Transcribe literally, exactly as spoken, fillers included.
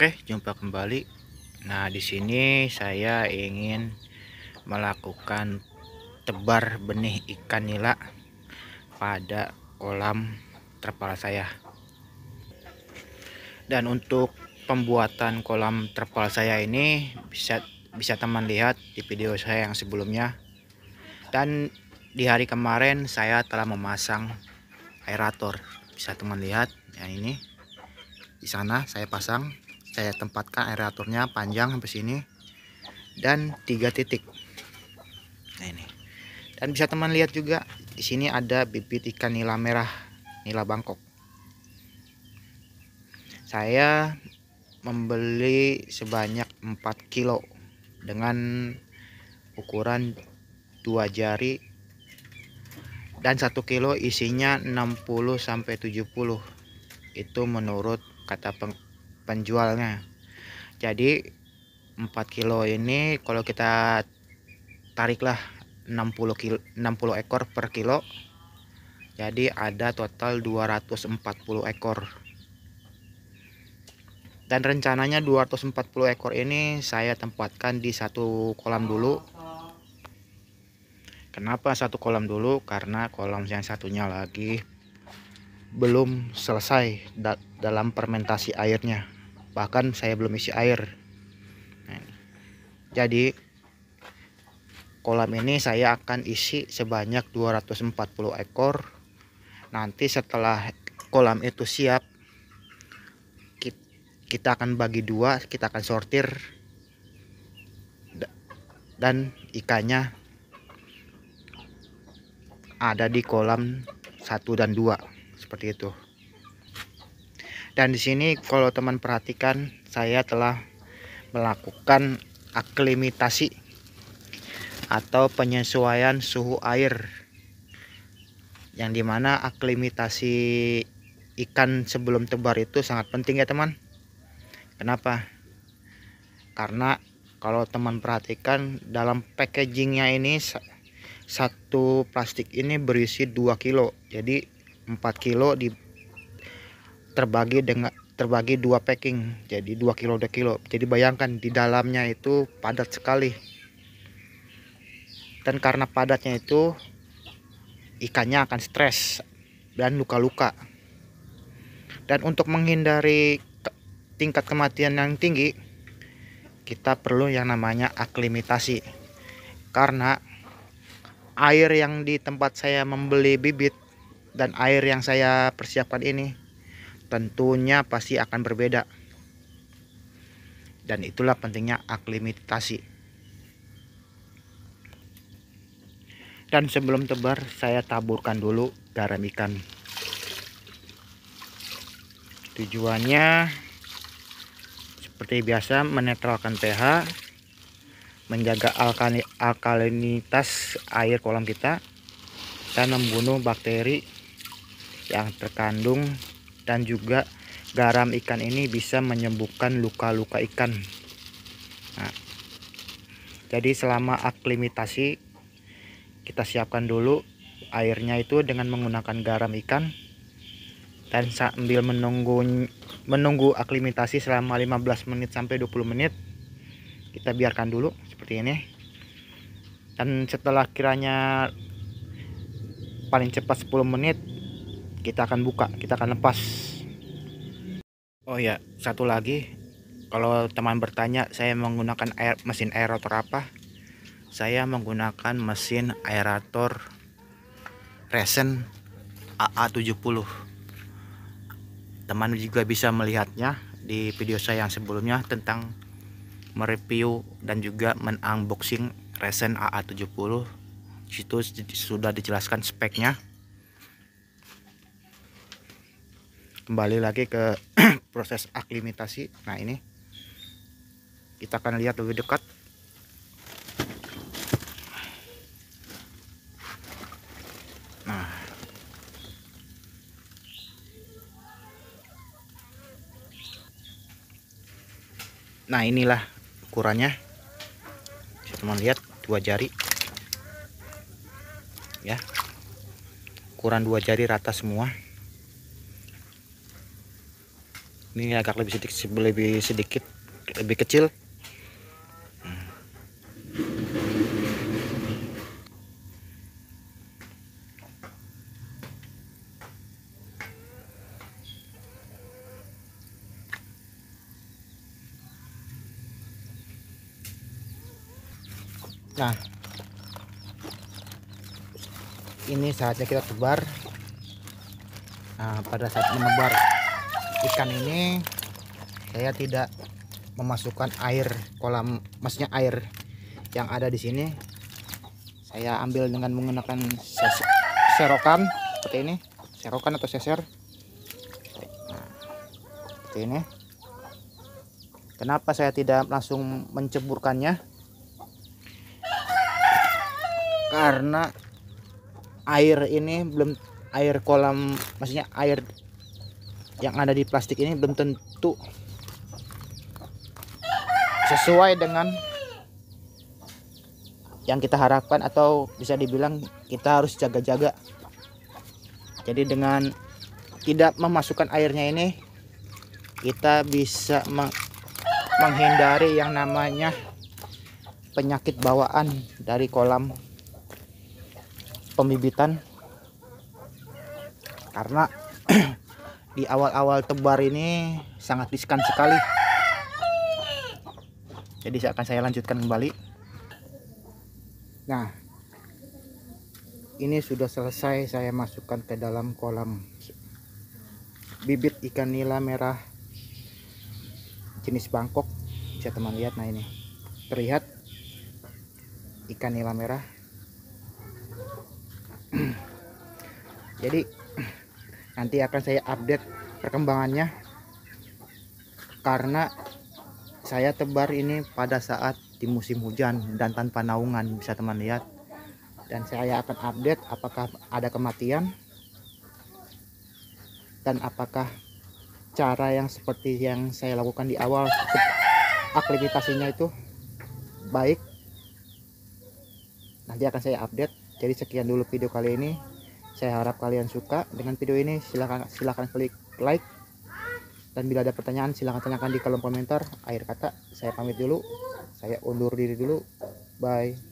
Oke, jumpa kembali. Nah, di sini saya ingin melakukan tebar benih ikan nila pada kolam terpal saya. Dan untuk pembuatan kolam terpal saya ini bisa bisa teman lihat di video saya yang sebelumnya. Dan di hari kemarin saya telah memasang aerator. Bisa teman lihat yang ini. Di sana saya pasang, saya tempatkan aeratornya panjang sampai sini dan tiga titik. Nah ini. Dan bisa teman lihat juga di sini ada bibit ikan nila merah, nila Bangkok. Saya membeli sebanyak empat kilo dengan ukuran dua jari dan satu kilo isinya enam puluh sampai tujuh puluh. Itu menurut kata penjualnya. Jadi empat kilo ini kalau kita tariklah enam puluh kilo, enam puluh ekor per kilo, jadi ada total dua ratus empat puluh ekor. Dan rencananya dua ratus empat puluh ekor ini saya tempatkan di satu kolam dulu. Kenapa satu kolam dulu? Karena kolam yang satunya lagi belum selesai da dalam fermentasi airnya, bahkan saya belum isi air. Nah, jadi kolam ini saya akan isi sebanyak dua ratus empat puluh ekor. Nanti setelah kolam itu siap, kita akan bagi dua, kita akan sortir, dan ikannya ada di kolam satu dan dua seperti itu. Dan di sini kalau teman perhatikan, saya telah melakukan aklimatasi atau penyesuaian suhu air, yang dimana aklimatasi ikan sebelum tebar itu sangat penting ya teman. Kenapa? Karena kalau teman perhatikan dalam packagingnya ini, satu plastik ini berisi dua kilo, jadi empat kilo di terbagi dengan terbagi dua packing, jadi dua kilo dua kilo. Jadi bayangkan di dalamnya itu padat sekali, dan karena padatnya itu ikannya akan stres dan luka-luka. Dan untuk menghindari tingkat kematian yang tinggi, kita perlu yang namanya aklimatasi. Karena air yang di tempat saya membeli bibit dan air yang saya persiapkan ini tentunya pasti akan berbeda. Dan itulah pentingnya aklimatasi. Dan sebelum tebar saya taburkan dulu garam ikan. Tujuannya seperti biasa menetralkan pH, menjaga alkali, alkalinitas air kolam kita, dan membunuh bakteri yang terkandung. Dan juga garam ikan ini bisa menyembuhkan luka-luka ikan. Nah, jadi selama aklimatasi kita siapkan dulu airnya itu dengan menggunakan garam ikan, dan sambil menunggu menunggu aklimatasi selama lima belas menit sampai dua puluh menit, kita biarkan dulu seperti ini. Dan setelah kiranya paling cepat sepuluh menit, kita akan buka, kita akan lepas. Oh ya, satu lagi, kalau teman bertanya saya menggunakan air mesin aerator apa, saya menggunakan mesin aerator Resen A A tujuh puluh. Teman juga bisa melihatnya di video saya yang sebelumnya tentang mereview dan juga menunboxing Resen A A tujuh puluh. Situ sudah dijelaskan speknya. Kembali lagi ke proses aklimatasi. Nah ini kita akan lihat lebih dekat. Nah, nah inilah ukurannya. Bisa teman lihat dua jari ya, ukuran dua jari rata semua. Ini agak lebih sedikit lebih sedikit lebih kecil. Nah, ini saatnya kita tebar. Nah, pada saat menebar ikan ini saya tidak memasukkan air kolam, maksudnya air yang ada di sini. Saya ambil dengan menggunakan ses serokan seperti ini, serokan atau seser. Nah, seperti ini. Kenapa saya tidak langsung menceburkannya? Karena air ini belum, air kolam, maksudnya air yang ada di plastik ini belum tentu sesuai dengan yang kita harapkan, atau bisa dibilang kita harus jaga-jaga. Jadi dengan tidak memasukkan airnya ini, kita bisa menghindari yang namanya penyakit bawaan dari kolam pembibitan. Karena di awal-awal tebar ini sangat riskan sekali. Jadi saya akan saya lanjutkan kembali. Nah, ini sudah selesai saya masukkan ke dalam kolam bibit ikan nila merah jenis Bangkok. Bisa teman lihat, nah ini terlihat ikan nila merah. Jadi nanti akan saya update perkembangannya, karena saya tebar ini pada saat di musim hujan dan tanpa naungan, bisa teman lihat. Dan saya akan update apakah ada kematian dan apakah cara yang seperti yang saya lakukan di awal akreditasinya itu baik. Nanti akan saya update. Jadi sekian dulu video kali ini. Saya harap kalian suka dengan video ini. Silahkan silahkan klik like, dan bila ada pertanyaan silahkan tanyakan di kolom komentar. Akhir kata saya pamit dulu, saya undur diri dulu, bye.